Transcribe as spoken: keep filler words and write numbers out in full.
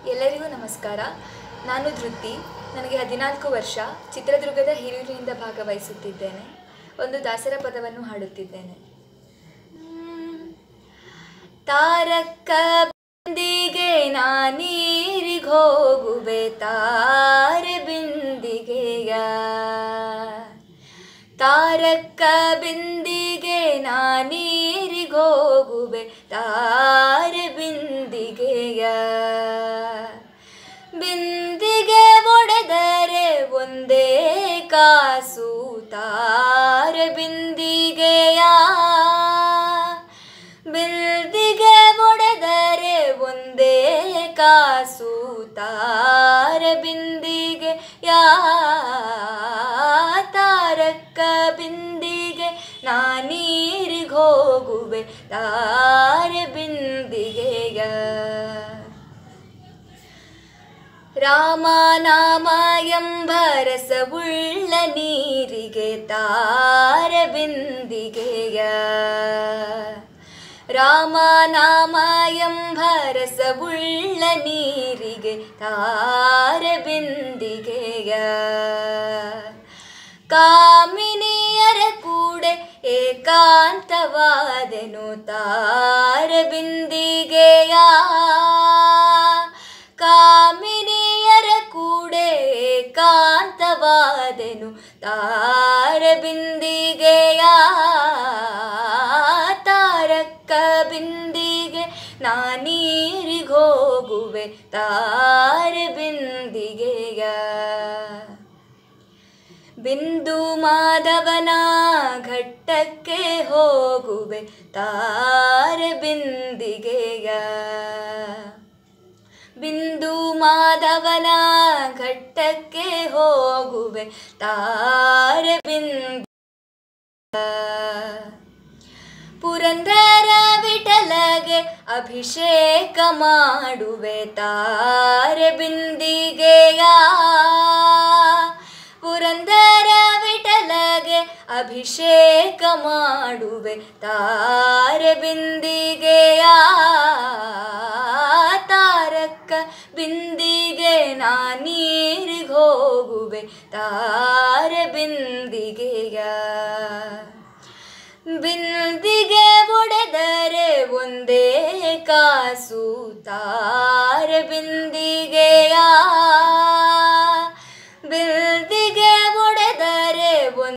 ಎಲ್ಲರಿಗೂ ನಮಸ್ಕಾರ. ನಾನು ಧೃತಿ. ನನಗೆ ಹದಿನಾಲ್ಕು ವರ್ಷ. ಚಿತ್ರದುರ್ಗದ ಹಿರಿಯೂರಿನಿಂದ ಭಾಗವಹಿಸುತ್ತಿದ್ದೇನೆ. ಒಂದು ದಾಸರ ಪದವನ್ನು ಹಾಡುತ್ತಿದ್ದೇನೆ. ತಾರಕ್ಕ ಬಿಂದಿಗೆ ನಾನೀರಿಗೆ ಹೋಗುವೆ ತಾರೆ ಬಿಂದಿಗೆಯ. ತಾರಕ್ಕ ಬಿಂದಿಗೆ ನಾನೀರಿಗೆ ಹೋಗುವೆ ತಾರೆ ಬಿಂದಿಗೆಯ. ಬಿಂದಿಗೆ ಒಡೆದರೆ ಒಂದೇ ಕಾಸು ತಾರೆ ಬಿಂದಿಗೆಯ. ಬಿಂದಿಗೆ ಒಡೆದರೆ ಒಂದೇ ಕಾಸು ತಾರೆ ಬಿಂದಿಗೆಯ. ತಾರಕ್ಕ ಬಿಂದಿಗೆ ನಾನೀರಿಗೆ ಹೋಗುವೆ ತಾರೆ ಬಿಂದಿಗೆಯ. ರಾಮನಾಮ ಎಂಬ ರಸವುಳ್ಳ ನೀರಿಗೆ ತಾರೆ ಬಿಂದಿಗೆಯ. ರಾಮನಾಮ ಎಂಬ ರಸವುಳ್ಳ ನೀರಿಗೆ ತಾರೆ ಬಿಂದಿಗೆಯ. ಕಾಮಿನಿಯರ ಕೂಡೆ ಏಕಾಂತವಾದೆನು ತಾರೆ ಬಿಂದಿಗೆಯ. ಕಾಮಿನಿಯರ ಕೂಡೆ ಏಕಾಂತವಾದೆನು ತಾರೆ ಬಿಂದಿಗೆಯ. ತಾರಕ್ಕ ಬಿಂದಿಗೆ ನಾನೀರಿಗೆ ಹೋಗುವೆ ತಾರೆ ಬಿಂದಿಗೆಯ. ಬಿಂದು ಮಾಧವನ ಘಟ್ಟಕ್ಕೆ ಹೋಗುವೆ ತಾರೆ ಬಿಂದಿಗೆಯ. ಬಿಂದು ಮಾಧವನ ಘಟ್ಟಕ್ಕೆ ಹೋಗುವೆ ತಾರೆ ಬಿಂದಿಗೆಯ. ಪುರಂದರ ವಿಠಲಗೆ ಅಭಿಷೇಕ ಮಾಡುವೆ ತಾರೆ ಬಿಂದಿಗೆಯ. ಪುರಂದರ ವಿಠಲಗೆ ಅಭಿಷೇಕ ಮಾಡುವೆ ತಾರೆ ಬಿಂದಿಗೆಯ. ತಾರಕ್ಕ ಬಿಂದಿಗೆ ನಾನೀರಿಗೆ ಹೋಗುವೆ ತಾರೆ ಬಿಂದಿಗೆಯ. ಬಿಂದಿಗೆ ಒಡೆದರೆ ಒಂದೇ ಕಾಸು ತಾರೆ ಬಿಂದಿಗೆಯ. ಬಿಂದಿಗೆ